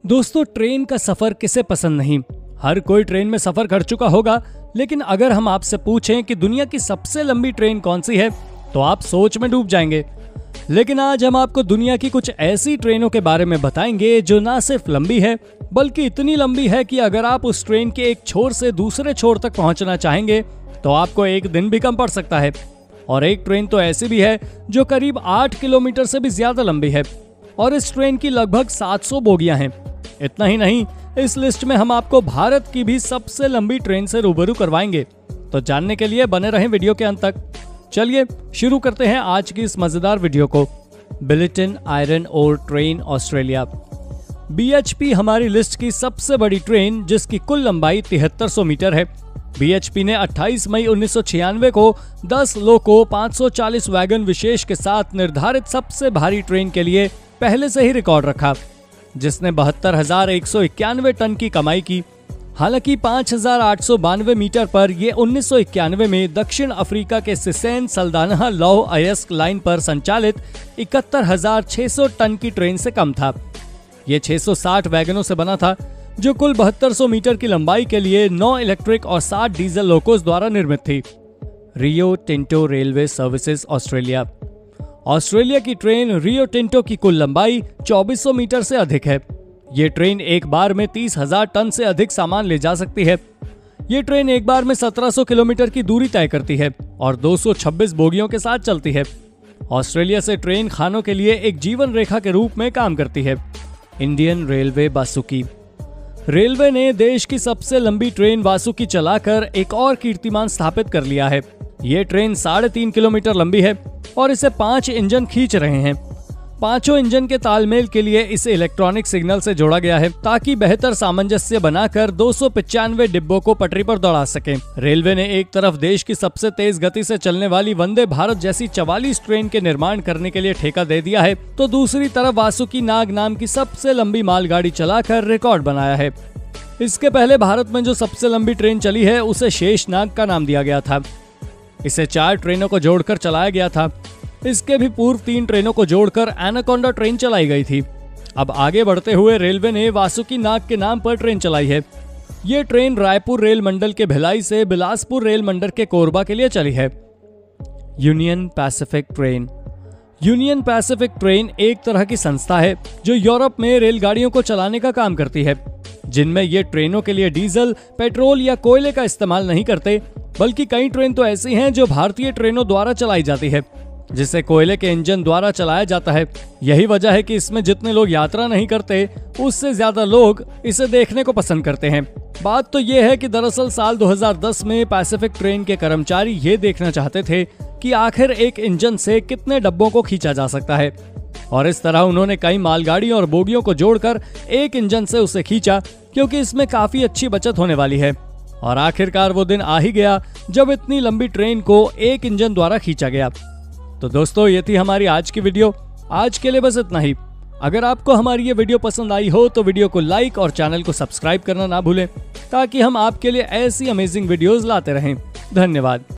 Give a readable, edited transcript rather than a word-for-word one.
दोस्तों, ट्रेन का सफर किसे पसंद नहीं। हर कोई ट्रेन में सफर कर चुका होगा, लेकिन अगर हम आपसे पूछें कि दुनिया की सबसे लंबी ट्रेन कौन सी है तो आप सोच में डूब जाएंगे। लेकिन आज हम आपको दुनिया की कुछ ऐसी ट्रेनों के बारे में बताएंगे जो ना सिर्फ लंबी है बल्कि इतनी लंबी है कि अगर आप उस ट्रेन के एक छोर से दूसरे छोर तक पहुंचना चाहेंगे तो आपको एक दिन भी कम पड़ सकता है। और एक ट्रेन तो ऐसी भी है जो करीब 8 किलोमीटर से भी ज्यादा लंबी है और इस ट्रेन की लगभग 700 बोगियां हैं। इतना ही नहीं, इस लिस्ट में हम आपको भारत की भी सबसे लंबी ट्रेन से रूबरू करवाएंगे। तो जानने के लिए बने रहें वीडियो के अंत तक। चलिए शुरू करते हैं आज की इस मजेदार वीडियो को। Billiton iron ore train Australia. BHP हमारी लिस्ट की सबसे बड़ी ट्रेन जिसकी कुल लंबाई 7300 मीटर है। BHP ने 28 मई 1996 को 10 लोको 540 वैगन विशेष के साथ निर्धारित सबसे भारी ट्रेन के लिए पहले से ही रिकॉर्ड रखा, जिसने 72,191 टन की कमाई की। हालांकि 5,892 मीटर पर यह 1991 में दक्षिण अफ्रीका के सिसेन सल्दानहा लौह अयस्क लाइन पर संचालित 71,600 टन की ट्रेन से कम था। यह 660 वैगनों से बना था जो कुल 7200 मीटर की लंबाई के लिए 9 इलेक्ट्रिक और 60 डीजल लोकोस द्वारा निर्मित थी। Rio Tinto railway services Australia. Australia की ट्रेन रियो टिंटो की कुल लंबाई 2400 मीटर से अधिक है। ये ट्रेन एक बार में 30,000 टन से अधिक सामान ले जा सकती है। ये ट्रेन एक बार में 1700 किलोमीटर की दूरी तय करती है और 226 बोगियों के साथ चलती है। ऑस्ट्रेलिया से ट्रेन खानों के लिए एक जीवन रेखा के रूप में काम करती है। Indian railway Vasuki. रेलवे ने देश की सबसे लंबी ट्रेन वासुकी चलाकर एक और कीर्तिमान स्थापित कर लिया है। ये ट्रेन 3.5 किलोमीटर लंबी है और इसे 5 इंजन खींच रहे हैं। पांचों इंजन के तालमेल के लिए इसे इलेक्ट्रॉनिक सिग्नल से जोड़ा गया है ताकि बेहतर सामंजस्य बनाकर 295 डिब्बों को पटरी पर दौड़ा सके। रेलवे ने एक तरफ देश की सबसे तेज गति से चलने वाली वंदे भारत जैसी 44 ट्रेन के निर्माण करने के लिए ठेका दे दिया है, तो दूसरी तरफ वासुकी नाग नाम की सबसे लंबी मालगाड़ी चलाकर रिकॉर्ड बनाया है। इसके पहले भारत में जो सबसे लंबी ट्रेन चली है उसे शेषनाग का नाम दिया गया था। इसे 4 ट्रेनों को जोड़कर चलाया गया था। इसके भी पूर्व 3 ट्रेनों को जोड़कर एनाकोंडा ट्रेन चलाई गई थी। अब आगे बढ़ते हुए रेलवे ने वासुकी नाग के नाम पर ट्रेन चलाई है। ये ट्रेन रायपुर रेल मंडल के भिलाई से बिलासपुर रेल मंडल के कोरबा के लिए चली है। Union Pacific train. Union Pacific train एक तरह की संस्था है जो यूरोप में रेलगाड़ियों को चलाने का काम करती है, जिनमें ये ट्रेनों के लिए डीजल, पेट्रोल या कोयले का इस्तेमाल नहीं करते, बल्कि कई ट्रेन तो ऐसी हैं जो भारतीय ट्रेनों द्वारा चलाई जाती है, जिसे कोयले के इंजन द्वारा चलाया जाता है। यही वजह है कि इसमें जितने लोग यात्रा नहीं करते उससे ज्यादा लोग इसे देखने को पसंद करते हैं। बात तो यह है कि दरअसल साल 2010 में पैसिफिक ट्रेन के कर्मचारी ये देखना चाहते थे कि आखिर एक इंजन से कितने डब्बों को खींचा जा सकता है, और इस तरह उन्होंने कई मालगाड़ी और बोगियों को जोड़कर एक इंजन से उसे खींचा, क्योंकि इसमें काफी अच्छी बचत होने वाली है। और आखिरकार वो दिन आ ही गया जब इतनी लंबी ट्रेन को एक इंजन द्वारा खींचा गया। तो दोस्तों, ये थी हमारी आज की वीडियो। आज के लिए बस इतना ही। अगर आपको हमारी ये वीडियो पसंद आई हो तो वीडियो को लाइक और चैनल को सब्सक्राइब करना ना भूलें, ताकि हम आपके लिए ऐसी अमेजिंग वीडियोस लाते रहें। धन्यवाद।